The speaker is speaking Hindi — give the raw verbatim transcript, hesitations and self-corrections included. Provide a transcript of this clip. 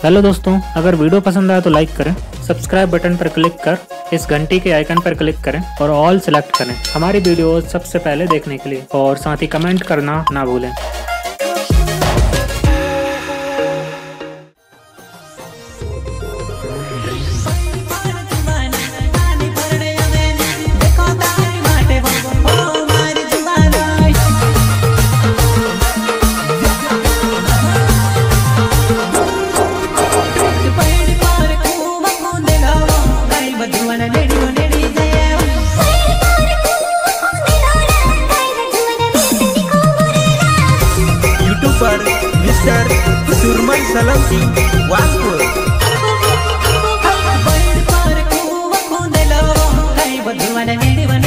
हेलो दोस्तों, अगर वीडियो पसंद आया तो लाइक करें, सब्सक्राइब बटन पर क्लिक कर इस घंटी के आइकन पर क्लिक करें और ऑल सेलेक्ट करें हमारी वीडियो सबसे पहले देखने के लिए, और साथ ही कमेंट करना ना भूलें। मिस्टर सुरमन सलंकी वासपुर बैठ पर कुआ खुंदे लो कई बधुवन मेरी